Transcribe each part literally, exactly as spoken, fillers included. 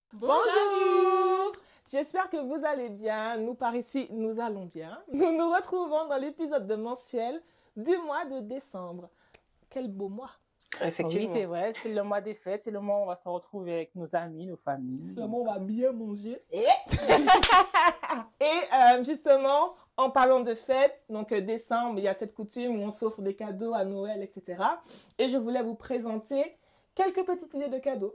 Bonjour! J'espère que vous allez bien. Nous par ici, nous allons bien. Nous nous retrouvons dans l'épisode de mensuel du mois de décembre. Quel beau mois! Effectivement. Oui, c'est vrai, c'est le mois des fêtes, c'est le mois où on va se retrouver avec nos amis, nos familles. C'est le mois où on va bien manger. Et, Et euh, justement, en parlant de fêtes, donc euh, décembre, il y a cette coutume où on s'offre des cadeaux à Noël, et cetera. Et je voulais vous présenter quelques petites idées de cadeaux.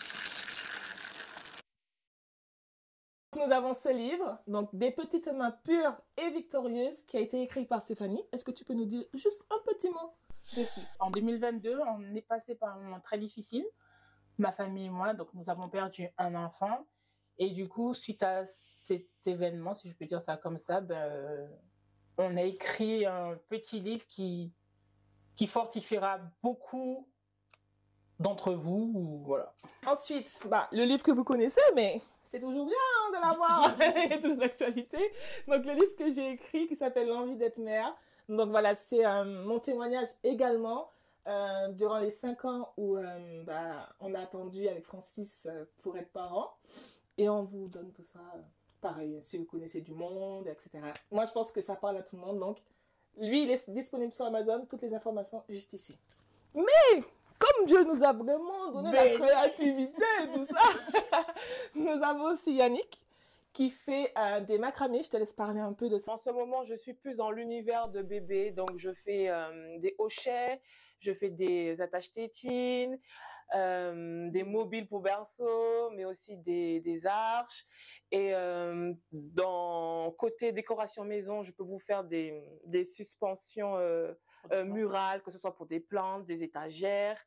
Nous avons ce livre, donc Des petites mains pures et victorieuses, qui a été écrit par Stéphanie. Est-ce que tu peux nous dire juste un petit mot dessus? En deux mille vingt-deux, on est passé par un moment très difficile, ma famille et moi, donc nous avons perdu un enfant. Et du coup, suite à cet événement, si je peux dire ça comme ça, ben, on a écrit un petit livre qui, qui fortifiera beaucoup d'entre vous. Ou, voilà. Ensuite, bah, le livre que vous connaissez, mais c'est toujours bien hein, de l'avoir, il y a toujours d'actualité. Donc le livre que j'ai écrit qui s'appelle L'envie d'être mère. Donc voilà, c'est euh, mon témoignage également euh, durant les cinq ans où euh, bah, on a attendu avec Francis euh, pour être parents. Et on vous donne tout ça, euh, pareil, si vous connaissez du monde, et cetera. Moi, je pense que ça parle à tout le monde. Donc, lui, il est disponible sur Amazon, toutes les informations juste ici. Mais comme Dieu nous a vraiment donné Mais... la créativité et tout ça, nous avons aussi Yannick qui fait euh, des macramés. Je te laisse parler un peu de ça. En ce moment, je suis plus dans l'univers de bébé. Donc, je fais euh, des hochets, je fais des attaches tétines, euh, des mobiles pour berceau, mais aussi des, des arches. Et euh, dans côté décoration maison, je peux vous faire des, des suspensions euh, euh, murales, que ce soit pour des plantes, des étagères.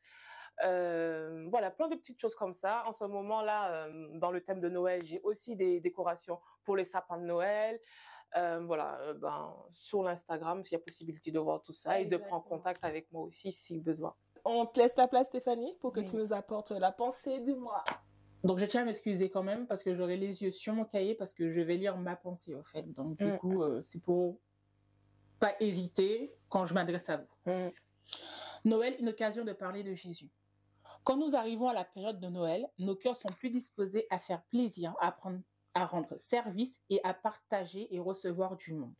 Euh, voilà, plein de petites choses comme ça. En ce moment-là, euh, dans le thème de Noël, j'ai aussi des décorations pour les sapins de Noël. Euh, voilà, euh, ben, sur l'Instagram, il y a possibilité de voir tout ça. Exactement. Et de prendre contact avec moi aussi si besoin. On te laisse la place, Stéphanie, pour que oui. tu nous apportes la pensée du mois. Donc, je tiens à m'excuser quand même parce que j'aurai les yeux sur mon cahier parce que je vais lire ma pensée, au fait. Donc, du mmh. coup, euh, c'est pour pas hésiter quand je m'adresse à vous. Mmh. Noël, une occasion de parler de Jésus. Quand nous arrivons à la période de Noël, nos cœurs sont plus disposés à faire plaisir, à, prendre, à rendre service et à partager et recevoir du monde.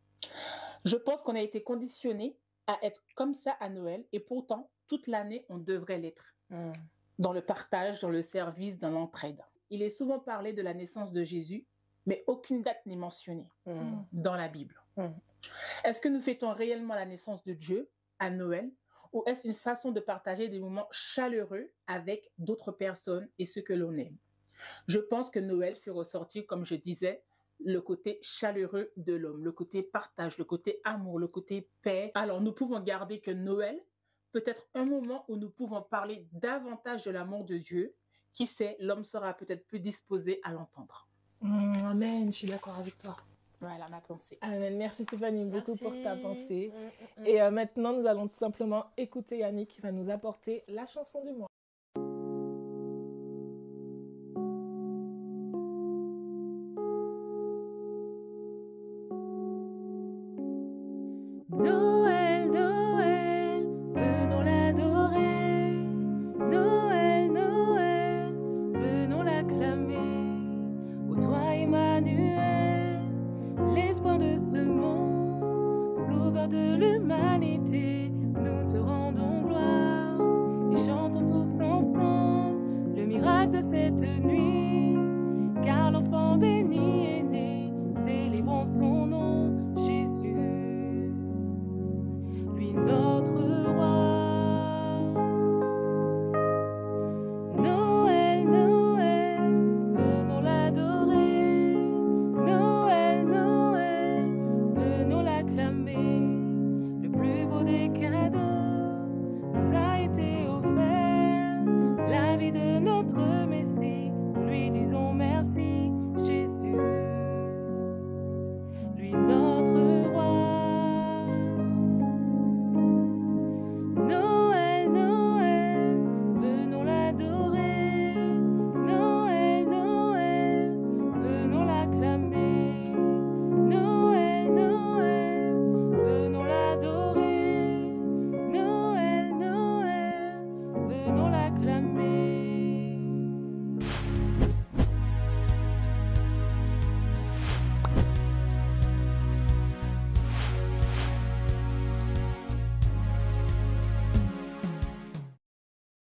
Je pense qu'on a été conditionnés à être comme ça à Noël et pourtant, toute l'année, on devrait l'être. Mmh. Dans le partage, dans le service, dans l'entraide. Il est souvent parlé de la naissance de Jésus, mais aucune date n'est mentionnée mmh. dans la Bible. Mmh. Est-ce que nous fêtons réellement la naissance de Dieu à Noël? Ou est-ce une façon de partager des moments chaleureux avec d'autres personnes et ceux que l'on aime? Je pense que Noël fait ressortir, comme je disais, le côté chaleureux de l'homme, le côté partage, le côté amour, le côté paix. Alors, nous pouvons garder que Noël peut être un moment où nous pouvons parler davantage de l'amour de Dieu. Qui sait, l'homme sera peut-être plus disposé à l'entendre. Mmh, amen, je suis d'accord avec toi. Voilà ma pensée. Amen. Merci Stéphanie beaucoup Merci. pour ta pensée. Mmh, mmh. Et euh, maintenant, nous allons tout simplement écouter Yannick qui va nous apporter la chanson du mois. Noël, Noël, venons l'adorer. Noël, Noël, venons l'acclamer. Ô toi Emmanuel, l'espoir de ce monde, sauveur de l'humanité, nous te rendons gloire et chantons tous ensemble le miracle de cette nuit.